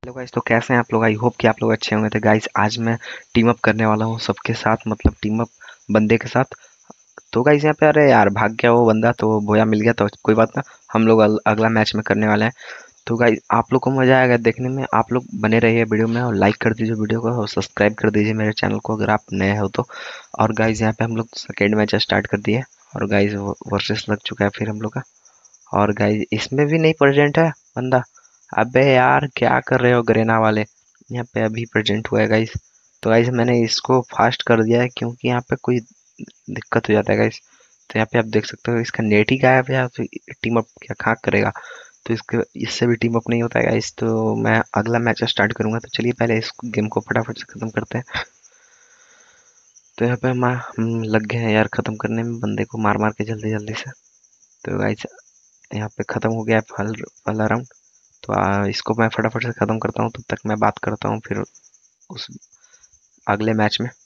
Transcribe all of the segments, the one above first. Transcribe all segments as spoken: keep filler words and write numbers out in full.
Hello guys, तो कैसे हैं आप लोग। आई होप कि आप लोग अच्छे होंगे। तो गाइस आज मैं टीम अप करने वाला हूँ सबके साथ, मतलब टीम अप बंदे के साथ। तो गाइस यहाँ पे, अरे यार भाग गया वो बंदा, तो बोया मिल गया, तो कोई बात ना। हम लोग अल, अगला मैच में करने वाले हैं। तो गाइस आप लोग को मजा आएगा देखने में। आप लोग बने रहिए वीडियो में और लाइक कर दीजिए वीडियो को और सब्सक्राइब कर दीजिए मेरे चैनल को अगर आप नए हो तो। और गाइस यहाँ पे हम लोग सेकेंड मैच स्टार्ट कर दिए और गाइस वर्सेस लग चुका है फिर हम लोग का। और गाइस इसमें भी नहीं प्रेजेंट है बंदा। अबे यार क्या कर रहे हो गरेना वाले। यहाँ पे अभी प्रेजेंट हुआ है गाइस। तो गाइस मैंने इसको फास्ट कर दिया है क्योंकि यहाँ पे कोई दिक्कत हो जाता है गाइस। तो यहाँ पे आप देख सकते हो इसका नेट ही गायब है, तो टीम अप क्या खाक करेगा। तो इसके इससे भी टीम अप नहीं होता है गाइस। तो मैं अगला मैच स्टार्ट करूंगा, तो चलिए पहले इस गेम को फटाफट से खत्म करते हैं। तो यहाँ पे हम हम लग गए हैं यार खत्म करने में, बंदे को मार मार के जल्दी जल्दी से। तो गाइस यहाँ पे खत्म हो गया है पहल, पहला राउंड। तो आ, इसको मैं फटाफट से खत्म करता हूँ, तब तक मैं बात करता हूँ फिर उस अगले मैच में।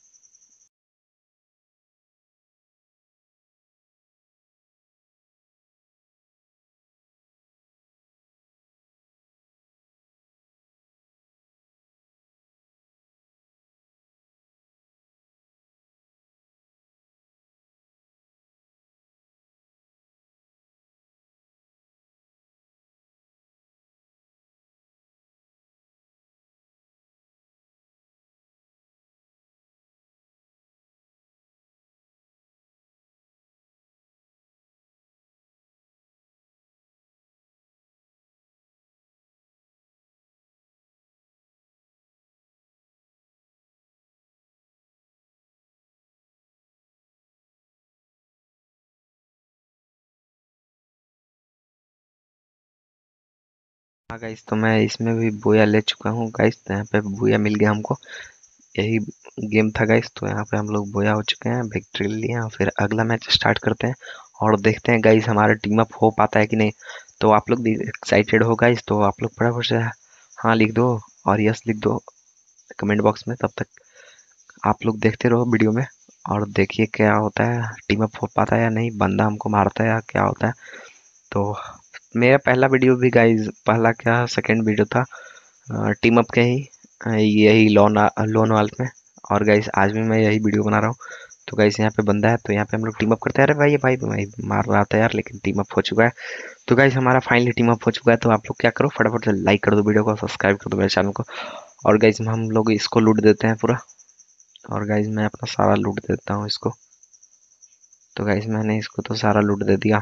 हाँ गाइस, तो मैं इसमें भी बोया ले चुका हूँ गाइस। तो यहाँ पे बोया मिल गया हमको। यही गेम था गाइस। तो यहाँ पे हम लोग बोया हो चुके हैं, विक्ट्री ले लिए हैं। फिर अगला मैच स्टार्ट करते हैं और देखते हैं गाइस हमारा टीम अप हो पाता है कि नहीं। तो आप लोग भी एक्साइटेड हो गाइस, तो आप लोग फटाफट से हाँ लिख दो और यस लिख दो कमेंट बॉक्स में। तब तक आप लोग देखते रहो वीडियो में और देखिए क्या होता है, टीम अप हो पाता है या नहीं, बंदा हमको मारता है या क्या होता है। तो मेरा पहला वीडियो भी गाइस, पहला क्या सेकंड वीडियो था टीम अप के ही, अ, यही लोन लोन वाल में। और गाइस आज भी मैं यही वीडियो बना रहा हूँ। तो गाइस यहाँ पे बंदा है, तो यहाँ पे हम लोग टीम अप करते हैं। अरे भाई भाई भाई मार रहा था यार, लेकिन टीम अप हो चुका है। तो गाइस हमारा फाइनली टीम अप हो चुका है। तो आप लोग क्या करो, फटाफट से लाइक कर दो वीडियो को, सब्सक्राइब कर दो मेरे चैनल को। और गाइस हम लोग इसको लूट देते हैं पूरा। और गाइस मैं अपना सारा लूट देता हूँ इसको। तो गाइस मैंने इसको तो सारा लूट दे दिया।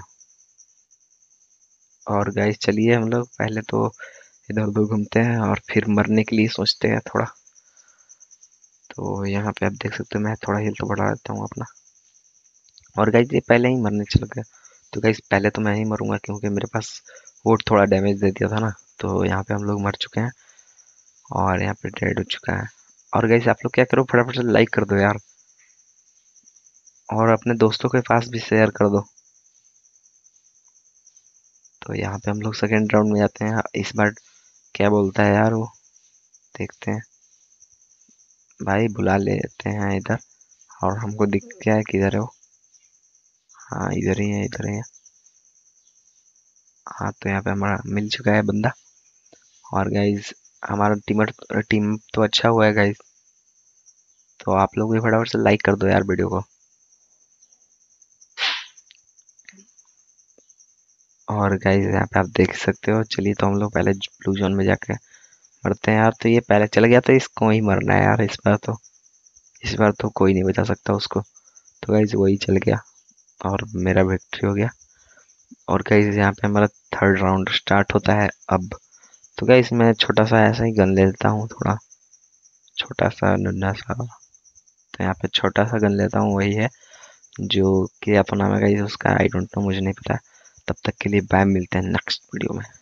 और गाइस चलिए हम लोग पहले तो इधर उधर घूमते हैं और फिर मरने के लिए सोचते हैं थोड़ा। तो यहाँ पे आप देख सकते हो मैं थोड़ा हिल तो बढ़ा देता हूँ अपना। और गाइस ये पहले ही मरने चल गया। तो गाइस पहले तो मैं ही मरूंगा क्योंकि मेरे पास वोट थोड़ा डैमेज दे दिया था ना। तो यहाँ पे हम लोग मर चुके हैं और यहाँ पे डेड हो चुका है। और गाइस आप लोग क्या करो, फटाफट से लाइक कर दो यार और अपने दोस्तों के पास भी शेयर कर दो। तो यहाँ पे हम लोग सेकेंड राउंड में जाते हैं इस बार। क्या बोलता है यार वो, देखते हैं। भाई बुला लेते हैं इधर। और हमको दिख गया है किधर है वो। हाँ इधर ही है, इधर ही है। हाँ तो यहाँ पे हमारा मिल चुका है बंदा। और गाइज हमारा टीम टीम तो अच्छा हुआ है गाइज। तो आप लोग भी फटाफट से लाइक कर दो यार वीडियो को। और गाइज यहाँ पे आप देख सकते हो। चलिए तो हम लोग पहले ब्लू जोन में जाके मरते हैं यार। तो ये पहले चल गया तो इसको ही मरना है यार इस बार तो। इस बार तो कोई नहीं बचा सकता उसको। तो गाइज वही चल गया और मेरा विक्ट्री हो गया। और गाइज यहाँ पे हमारा थर्ड राउंड स्टार्ट होता है अब। तो गाइज मैं छोटा सा ऐसा ही गन ले लेता हूँ, थोड़ा छोटा सा नन्हा सा। तो यहाँ पे छोटा सा गन लेता हूँ, वही है जो कि अपना में गाइज उसका आई डोंट नो, मुझे नहीं पता। तब तक के लिए बाय, मिलते हैं नेक्स्ट वीडियो में।